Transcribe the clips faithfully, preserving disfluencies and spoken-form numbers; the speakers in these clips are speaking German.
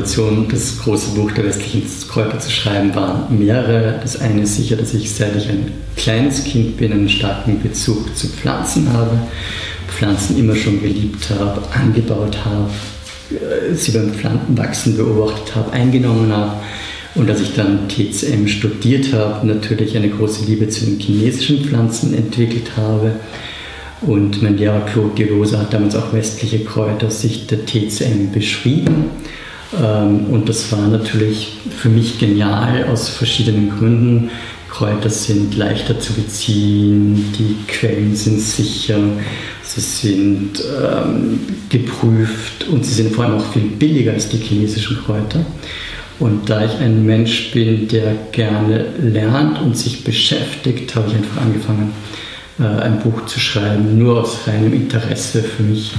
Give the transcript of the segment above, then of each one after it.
Motivation, das große Buch der westlichen Kräuter zu schreiben, waren mehrere. Das eine ist sicher, dass ich, seit ich ein kleines Kind bin, einen starken Bezug zu Pflanzen habe, Pflanzen immer schon geliebt habe, angebaut habe, sie beim Pflanzenwachsen beobachtet habe, eingenommen habe. Und als ich dann T C M studiert habe, natürlich eine große Liebe zu den chinesischen Pflanzen entwickelt habe. Und mein Lehrer Claude Delose hat damals auch westliche Kräuter aus Sicht der T C M beschrieben. Und das war natürlich für mich genial aus verschiedenen Gründen. Kräuter sind leichter zu beziehen, die Quellen sind sicher, sie sind ähm, geprüft und sie sind vor allem auch viel billiger als die chinesischen Kräuter. Und da ich ein Mensch bin, der gerne lernt und sich beschäftigt, habe ich einfach angefangen, ein Buch zu schreiben, nur aus reinem Interesse für mich.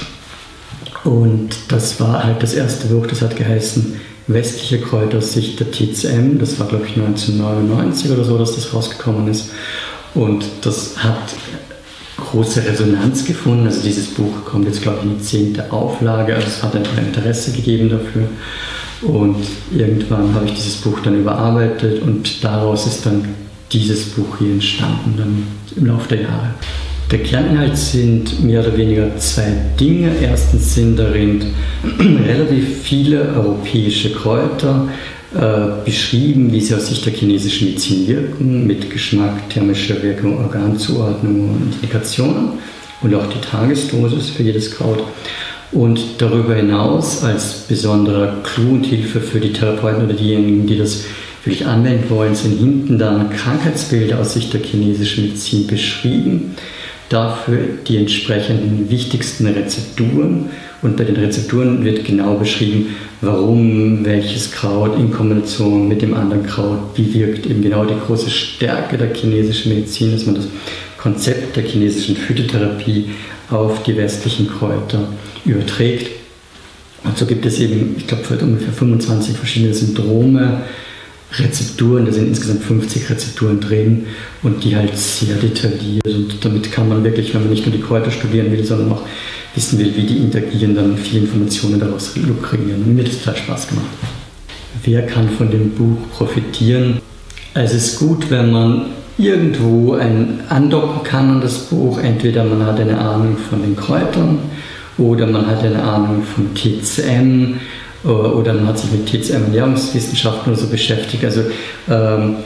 Und das war halt das erste Buch, das hat geheißen Westliche Kräuter aus Sicht der T C M. Das war, glaube ich, neunzehnhundertneunundneunzig oder so, dass das rausgekommen ist. Und das hat große Resonanz gefunden. Also dieses Buch kommt jetzt, glaube ich, in die zehnte Auflage. Also es hat einfach ein Interesse gegeben dafür. Und irgendwann habe ich dieses Buch dann überarbeitet und daraus ist dann dieses Buch hier entstanden, dann im Laufe der Jahre. Der Kerninhalt sind mehr oder weniger zwei Dinge. Erstens sind darin relativ viele europäische Kräuter äh, beschrieben, wie sie aus Sicht der chinesischen Medizin wirken, mit Geschmack, thermischer Wirkung, Organzuordnung und Indikationen und auch die Tagesdosis für jedes Kraut. Und darüber hinaus als besonderer Clou und Hilfe für die Therapeuten oder diejenigen, die das wirklich anwenden wollen, sind hinten dann Krankheitsbilder aus Sicht der chinesischen Medizin beschrieben. Dafür die entsprechenden wichtigsten Rezepturen. Und bei den Rezepturen wird genau beschrieben, warum welches Kraut in Kombination mit dem anderen Kraut wie wirkt. Eben genau die große Stärke der chinesischen Medizin, dass man das Konzept der chinesischen Phytotherapie auf die westlichen Kräuter überträgt. Und so gibt es eben, ich glaube, ungefähr fünfundzwanzig verschiedene Syndrome, Rezepturen, da sind insgesamt fünfzig Rezepturen drin und die halt sehr detailliert. Und damit kann man wirklich, wenn man nicht nur die Kräuter studieren will, sondern auch wissen will, wie die interagieren, dann viele Informationen daraus lukrieren. Und mir hat das total Spaß gemacht. Wer kann von dem Buch profitieren? Es ist gut, wenn man irgendwo ein andocken kann an das Buch. Entweder man hat eine Ahnung von den Kräutern oder man hat eine Ahnung von T C M oder man hat sich mit T C M Ernährungswissenschaften oder so beschäftigt. Also ähm,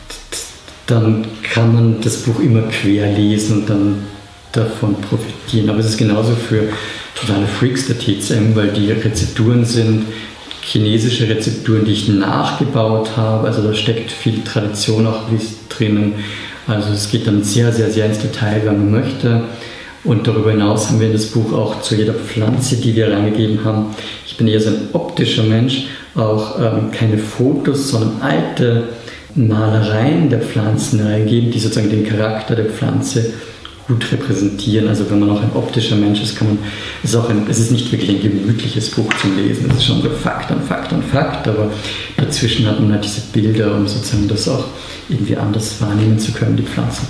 dann kann man das Buch immer quer lesen und dann davon profitieren. Aber es ist genauso für totale Freaks der T C M, weil die Rezepturen sind chinesische Rezepturen, die ich nachgebaut habe. Also da steckt viel Tradition auch drinnen. Also es geht dann sehr, sehr, sehr ins Detail, wenn man möchte. Und darüber hinaus haben wir in das Buch auch zu jeder Pflanze, die wir reingegeben haben. Ich bin eher so ein optischer Mensch, auch ähm, keine Fotos, sondern alte Malereien der Pflanzen reingegeben, die sozusagen den Charakter der Pflanze gut repräsentieren. Also wenn man auch ein optischer Mensch ist, kann man, es ist, auch ein, es ist nicht wirklich ein gemütliches Buch zum Lesen. Es ist schon so Fakt an Fakt an Fakt, aber dazwischen hat man halt diese Bilder, um sozusagen das auch irgendwie anders wahrnehmen zu können, die Pflanzen.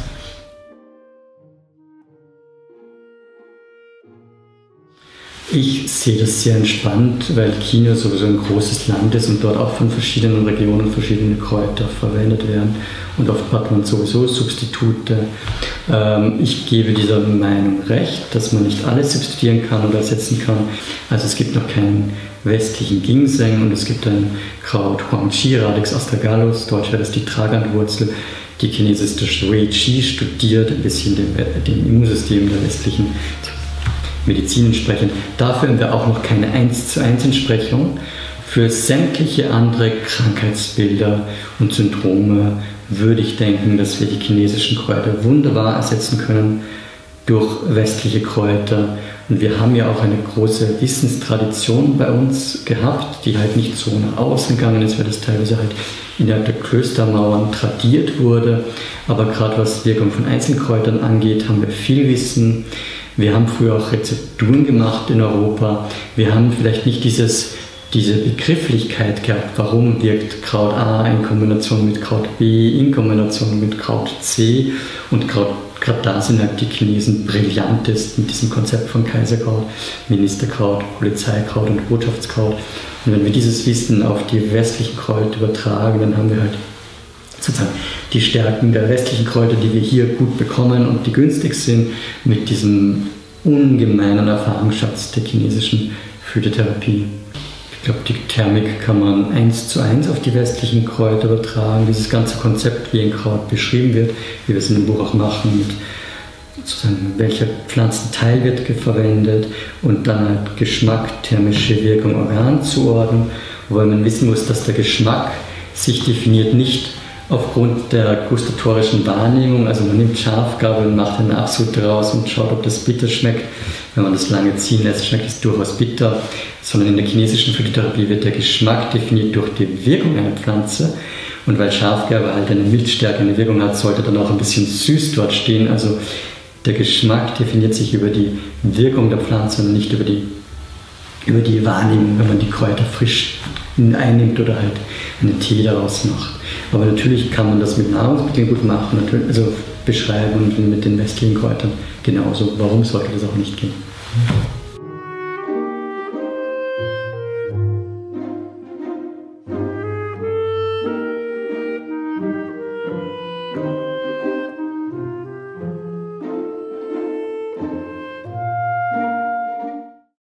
Ich sehe das sehr entspannt, weil China sowieso ein großes Land ist und dort auch von verschiedenen Regionen verschiedene Kräuter verwendet werden. Und oft hat man sowieso Substitute. Ich gebe dieser Meinung recht, dass man nicht alles substituieren kann oder ersetzen kann. Also es gibt noch keinen westlichen Ginseng und es gibt ein Kraut Huangqi, Radix astragalus, deutsch wäre das die Tragantwurzel, die Chinesisch das Wei Qi studiert, ein bisschen dem, dem Immunsystem der westlichen Medizin entsprechend. Dafür haben wir auch noch keine eins zu eins Entsprechung. Für sämtliche andere Krankheitsbilder und Syndrome würde ich denken, dass wir die chinesischen Kräuter wunderbar ersetzen können durch westliche Kräuter. Und wir haben ja auch eine große Wissenstradition bei uns gehabt, die halt nicht so nach außen gegangen ist, weil das teilweise halt innerhalb der Klöstermauern tradiert wurde. Aber gerade was Wirkung von Einzelkräutern angeht, haben wir viel Wissen. Wir haben früher auch Rezepturen gemacht in Europa. Wir haben vielleicht nicht dieses, diese Begrifflichkeit gehabt, warum wirkt Kraut A in Kombination mit Kraut B, in Kombination mit Kraut C. Und gerade da sind halt die Chinesen brillantest mit diesem Konzept von Kaiserkraut, Ministerkraut, Polizeikraut und Botschaftskraut. Und wenn wir dieses Wissen auf die westlichen Kräuter übertragen, dann haben wir halt sozusagen die Stärken der westlichen Kräuter, die wir hier gut bekommen und die günstig sind, mit diesem ungemeinen Erfahrungsschatz der chinesischen Phytotherapie. Ich glaube, die Thermik kann man eins zu eins auf die westlichen Kräuter übertragen. Dieses ganze Konzept, wie ein Kraut beschrieben wird, wie wir es in dem Buch auch machen, mit sozusagen welcher Pflanzenteil wird verwendet und dann halt Geschmack, thermische Wirkung, Organ zuordnen, wobei man wissen muss, dass der Geschmack sich definiert nicht aufgrund der gustatorischen Wahrnehmung, also man nimmt Schafgabel und macht einen Absud daraus und schaut, ob das bitter schmeckt. Wenn man das lange ziehen lässt, schmeckt es durchaus bitter, sondern in der chinesischen Phytotherapie wird der Geschmack definiert durch die Wirkung einer Pflanze. Und weil Schafgarbe halt eine mildstärkende Wirkung hat, sollte dann auch ein bisschen süß dort stehen. Also der Geschmack definiert sich über die Wirkung der Pflanze und nicht über die, über die Wahrnehmung, wenn man die Kräuter frisch einnimmt oder halt einen Tee daraus macht. Aber natürlich kann man das mit Nahrungsmitteln gut machen, also beschreiben und mit den westlichen Kräutern genauso. Warum sollte das auch nicht gehen?